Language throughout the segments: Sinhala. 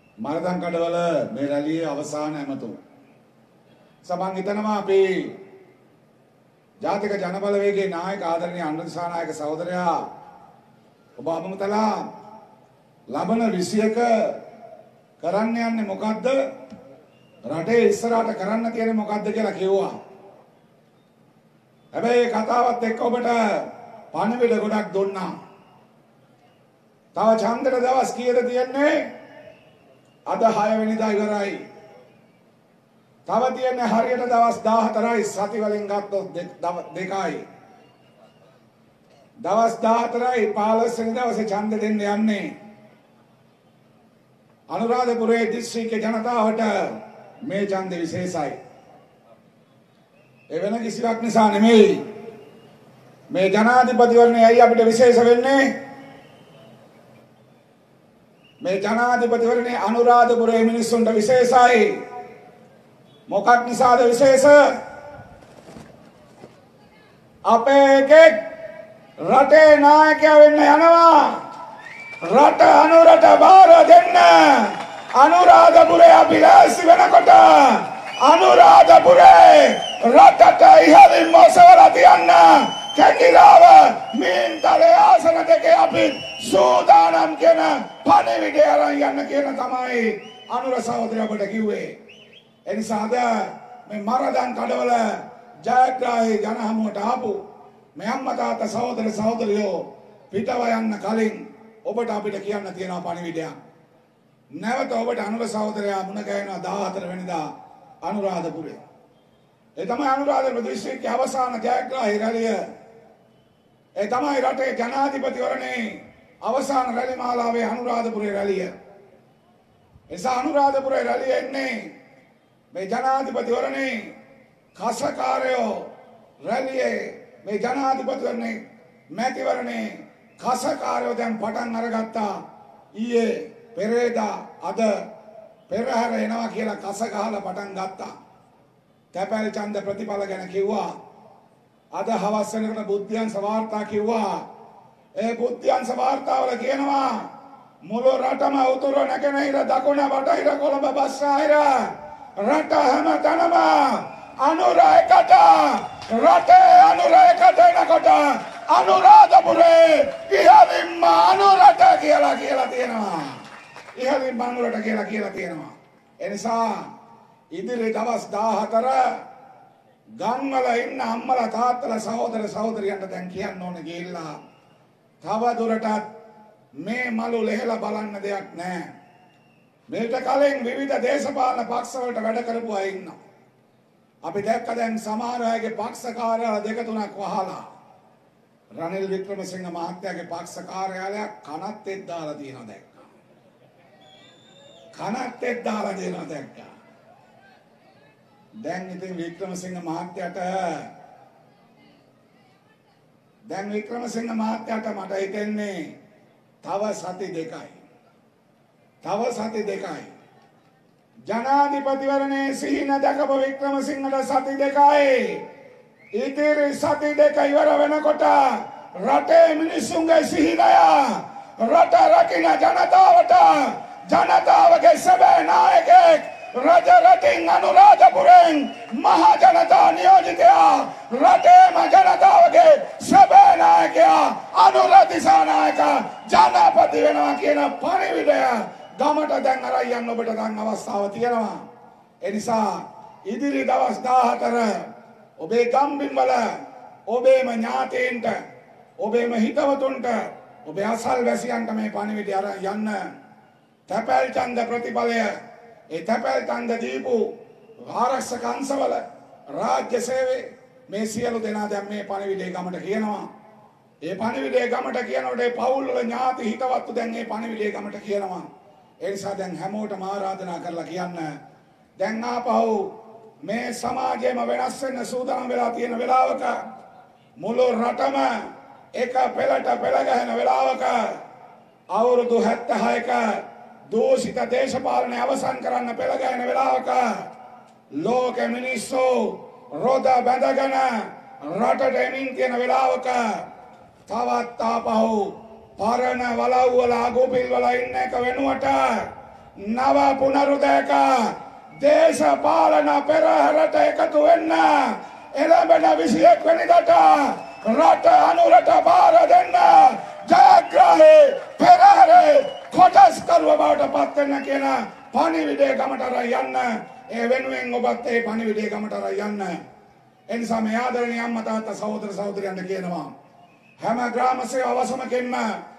මරදන් කඩවල මේ රැළියේ අවසාන ඇමතුම. සමන් හිතනවා අපි ජාතික ජනබලවේගයේ නායක ආදරණීය අනුර දිසානායක සහෝදරයා ඔබ අමුතලා ලබන 21 කරන්න යන්නේ මොකද්ද? රටේ ඉස්සරහට කරන්න තියෙන්නේ මොකද්ද කියලා කිව්වා. හැබැයි කතාවත් එක්ක ඔබට පණිවිඩ ගොඩක් දුන්නා. තව ඡන්දට දවස් කීයද තියෙන්නේ? අද 6 වෙනිදා ඉවරයි. තව තියෙන්නේ හරියට දවස් 14යි සති වලින් ගත්තොත් දෙකයි. දවස් 14යි 15 වෙනි දවසේ ඡන්ද දෙන්න යන්නේ. අනුරාධපුරයේ දිස්ත්‍රික්කේ ජනතාවට මේ ඡන්ද විශේෂයි. ඒ වෙන කිසිවක් නිසා නෙමෙයි. මේ ජනාධිපතිවරණය ඇයි අපිට විශේෂ වෙන්නේ? මේ ජනාධිපතිවරණේ අනුරාධපුරයේ මිනිස්සුන්ට විශේෂයි. මොකක් නිසාද විශේෂ? අපේ එකෙක් රටේ නායකයා වෙන්න යනවා. රට අනුරට බාර දෙන්න අනුරාධපුරේ අපි ලෑස්ති වෙනකොට අනුරාධපුරේ රටට ඉහළින්ම ඔසවලා තියන්න කැකිලාව මින්තරේ ආසන දෙකේ අපි සූදානම් කියන පණිවිඩය අරන් යන්න කියන තමයි අනුර සහෝදරයා ඔබට කිව්වේ. එනිසා අද මේ මරදන් කඩවල ජයග්‍රාහී ජනහමුවට ආපු මේ අම්මා තාත්තා සහෝදර සහෝදරියෝ පිටව යන්න කලින් ඔබට අපිට කියන්න තියෙනවා පණිවිඩයක්. නැවත ඔබට අනුර සහෝදරයා මුණ ගැහෙනවා 14 වෙනිදා අනුරාධපුරේ. ඒ තමයි අනුරාධපුර දිස්ත්‍රික්කයේ අවසාන ජයග්‍රාහී රැළිය. ඒ තමයි රටේ ජනාධිපතිවරණේ අවසාන රැලි මාලාවේ අනුරාධපුරේ රැළිය. එසා අනුරාධපුරේ රැළිය එන්නේ මේ ජනාධිපතිවරණේ කසකාරයෝ රැළියේ මේ ජනාධිපතිවරණේ මැතිවරණේ කසකාරයෝ දැන් පටන් අරගත්තා. ඊයේ පෙරේදා අද පෙරහැර එනවා කියලා කස ගහලා පටන් ගත්තා. තැපැල් ඡන්ද ප්‍රතිඵල ගැන කිව්වා. අද හවස් වෙනකොට බුද්ධ්‍යංශ වාර්තා කිව්වා. ඒ බුද්ධ්‍යංශ වාර්තාවල කියනවා මුළු රටම උතුරු නැගෙනහිර දකුණ බටහිර කොළඹ බස්නාහිර රට හැම තැනම අනුර එකට රටේ අනුර එකට එනකොට අනුරාධපුරේ ඉහළින්ම අනුරට කියලා තියෙනවා. ඉහළින්ම අනුරට කියලා තියෙනවා. එනිසා ඉදිරි දවස් 14 ගම්වල ඉන්න අම්මලා තාත්තලා සහෝදර සහෝදරියන්ට දැන් කියන්න ඕනේ ගිහිල්ලා තව දුරටත් මේ මලු ලෙහෙලා බලන්න දෙයක් නැහැ. මේකට කලින් විවිධ දේශපාලන පක්ෂ වලට වැඩ කරපු අය ඉන්නවා. අපි දැක්ක දැන් සමහර අයගේ පක්ෂ කාර්යාල දෙක තුනක් වහලා රනිල් වික්‍රමසිංහ මහත්තයාගේ පක්ෂ කාර්යාලයක් කනත්තෙත් දාලා තියෙනවා දැක්කා. කනත්තෙත් දාලා තියෙනවා දැක්කා. දැන් ඉතින් වික්‍රමසිංහ මහත්තයාට මට හිතෙන්නේ තව සති දෙකයි. ජනාධිපතිවරණේ සිහින දැකපු වික්‍රමසිංහට සති දෙකයි. ඉතිරි සති දෙක ඉවර වෙනකොට රටේ මිනිසුන්ගේ සිහිනය රට රකින්න ජනතාවගේ සැබෑ නායකයෙක් රජ රටින් අනුරාධපුරෙන් මහ ජනතා නියෝජිතයා රටේම ජනතාවගේ සැබෑ නායකයා අනුර දිසානායක ජනපති වෙනවා කියන පණිවිඩය ගමට දැන් අරන් යන්න ඔබට දැන් අවස්ථාව තියෙනවා. ඒ නිසා ඉදිරි දවස් 14 ඔබේ ගම්බිම් වල ඔබේම ඥාතීන්ට ඔබේම හිතවතුන්ට ඔබේ අසල්වැසියන්ට මේ පණිවිඩය අරන් යන්න. තැපැල් ඡන්ද ප්‍රතිඵලය ඒ තැපැල් ඡන්ද දීපු ආරක්ෂක අංශවල රාජ්‍ය සේවයේ මේ සියලු දෙනා දැන් මේ පණිවිඩය ගමට කියනවා. ඒ පණිවිඩය ගමට කියනකොට ඒ පවුල් වල ඥාති හිතවත්තු දැන් මේ පණිවිඩය ගමට කියනවා. ඒ නිසා දැන් හැමෝටම ආරාධනා කරලා කියන්න. දැන් ආපහු මේ සමාජයේම වෙනස් වෙන්න සූදානම් වෙලා තියෙන වෙලාවක මුළු රටම එක පෙළට පෙළ ගැහෙන වෙලාවක අවුරුදු 76ක දෝෂිත දේශපාලනය අවසන් කරන්න පෙළ ගැහෙන වෙලාවක ලෝක මිනිස්සු රොද බැඳගෙන රටට එමින් තියෙන වෙලාවක තවත් ආපහු පරණ වලව් වල අගුපිල් වල ඉන්න එක වෙනුවට නව පුනරුදයක දේශපාලන පෙරහැරට එකතු වෙන්න එළඹෙන 21 වෙනිදාට රට අනුරට බාර දෙන්න ජයග්‍රාහී පෙරහැරේ කොටස්කරුව බවට පත් වෙන්න කියන පණිවිඩය ගමට අරන් යන්න. ඒ වෙනුවෙන් ඔබත් ඒ පණිවිඩය ගමට අරන් යන්න. එනිසා මේ ආදරණීය අම්මා තාත්තා සහෝදර සහෝදරියන්ට කියනවා හැම ග්‍රාම සේවා අවසමකින්ම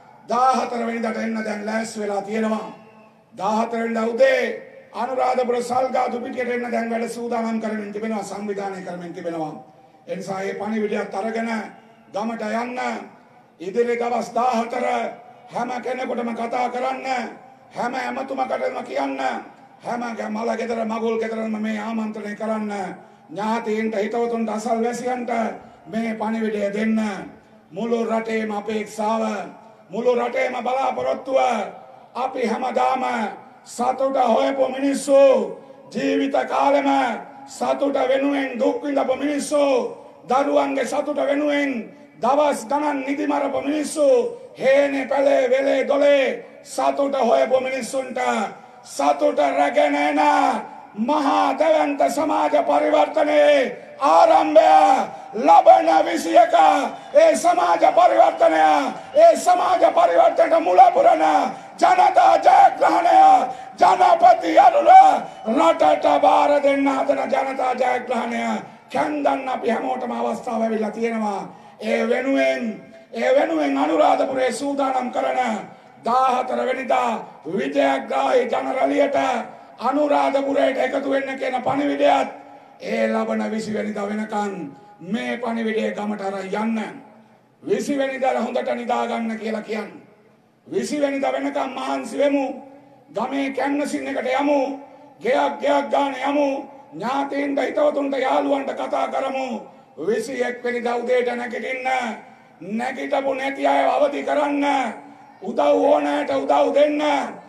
14 වෙනිදාට එන්න දැන් ලෑස්ති වෙලා තියෙනවා. 14 වෙනිදා උදේ අනුරාධපුර සල්ගාදු පිටියට එන්න දැන් වැඩ සූදානම් කරමින් තිබෙනවා, සංවිධානය කරමින් තිබෙනවා. එනිසා මේ පණිවිඩයත් අරගෙන ගමට යන්න. ඉදිරි දවස් 14 හැම කෙනෙකුටම කතා කරන්න, හැම ඇමතුමකටම කියන්න, හැම මල ගෙදර මගුල් ගෙදරම මේ ආමන්ත්‍රණය කරන්න. ඥාතීන්ට හිතවතුන්ට අසල්වැසියන්ට මේ පණිවිඩය දෙන්න. මුළු රටේම අපේක්ෂාව, මුළු රටේම බලාපොරොත්තුව අපි හැමදාම සතුට හොයපු මිනිස්සු, ජීවිත කාලෙම සතුට වෙනුවෙන් දුක් විඳපු මිනිස්සු, දරුවන්ගේ සතුට වෙනුවෙන් දවස් ගණන් නිදි මරපු මිනිස්සු, හේනේ පැලේ වෙලේ දොලේ සතුට හොයපු මිනිස්සුන්ට සතුට රැගෙන එන මහා දැවැන්ත සමාජ පරිවර්තනයේ ආරම්භය ලබන 21 ඒ සමාජ පරිවර්තනය, ඒ සමාජ පරිවර්තනයට මුල පුරන ජනතා ජයග්‍රහණය, ජනපති අරුල රටට බාර දෙන්න හදන ජනතා ජයග්‍රහණය කැන්දන්න අපි හැමෝටම අවස්ථාව ලැබිලා තියෙනවා. ඒ වෙනුවෙන් අනුරාධපුරේ සූදානම් කරන 14 වෙනිදා විජයග්‍රාහී ජනරැලියට අනුරාධපුරයට එකතු වෙන්න කියන පණිවිඩයත් ඒ ලබන 20 වෙනිදා වෙනකන් මේ පණිවිඩය ගමට අරන් යන්න. 20 වෙනිදා හොඳට නිදා ගන්න කියලා කියන්නේ. 20 වෙනිදා වෙනකන් මහන්සි වෙමු. ගමේ කැන්වසින් එකට යමු. ගෙයක් ගාන යමු. ඥාතීන්ට හිතවතුන්ට යාළුවන්ට කතා කරමු. 21 වෙනිදා උදේට නැගිටින්න. නැගිටපු නැති අය අවදි කරන්න. උදව් ඕනෑට උදව් දෙන්න.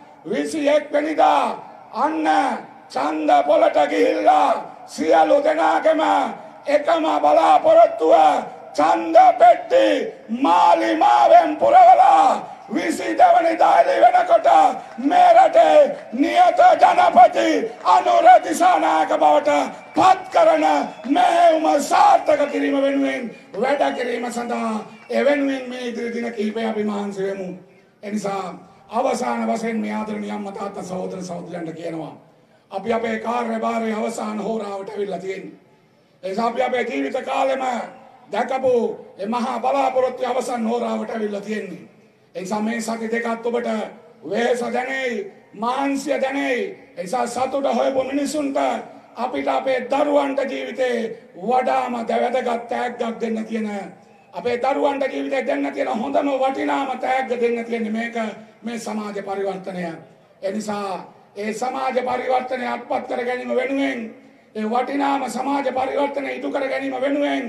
21 වෙනිදා අන්න ඡන්ද පොලට ගිහිල්ලා සියලු දෙනාගේම එකම බලාපොරොත්තුව ඡන්ද පෙට්ටි මාලිමාවෙන් පුරවලා 22 වෙනිදා එළි වෙනකොට මේ රටේ නියත ජනපති අනුර දිසානායක බවට පත් කරන මෙහෙයුම සාර්ථක කිරීම වෙනුවෙන් වැඩ කිරීම සඳහා එවෙනුවෙන් මේ ඉදිරි දින කිහිපය අපි මහන්සි වෙමු. එනිසා අවසාන වශයෙන් මේ ආදරණීය අම්මා තාත්තා සහෝදර සහෝදරියන්ට කියනවා අපි අපේ කාර්යභාරයේ අවසාන හෝරාවට ඇවිල්ලා තියෙන්නේ. ඒ නිසා අපි අපේ ජීවිත කාලෙම දැකපු මේ මහා බලාපොරොත්තු අවසන් හෝරාවට ඇවිල්ලා තියෙන්නේ. ඒ නිසා මේ සති දෙකත් ඔබට වෙහස දැනෙයි, මානසික දැනෙයි. ඒ නිසා සතුට හොයපු මිනිසුන්ට අපිට අපේ දරුවන්ට ජීවිතේ වඩාම වැදගත් තෑග්ගක් දෙන්න තියෙන, අපේ දරුවන්ට ජීවිතේ දෙන්න තියෙන හොඳම වටිනාම තෑග්ග දෙන්න තියෙන්නේ මේක මේ සමාජ පරිවර්තනය. ඒ නිසා ඒ සමාජ පරිවර්තනය අත්පත් කර ගැනීම වෙනුවෙන්, ඒ වටිනාම සමාජ පරිවර්තනය ඉටු කර ගැනීම වෙනුවෙන්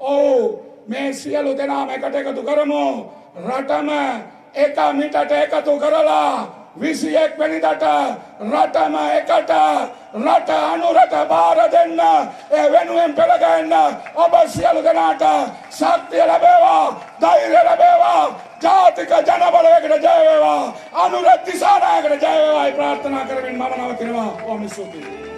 මේ සියලු දෙනාම එකට එකතු කරමු. රටම එක මිටට එකතු කරලා 21 වෙනිදාට රටම එකට රට අනුරට බාර දෙන්න. ඒ වෙනුවෙන් පෙළගැහෙන්න ඔබ සියලු දෙනාට ශක්තිය ලැබේවා, ධෛර්යය ලැබේවා, ජාතික ජනබලවේගයට ජය වේවා, අනුර දිසානායකට ජය වේවායි ප්‍රාර්ථනා කරමින් මම නවතිනවා. ඕම ස්තුතියි.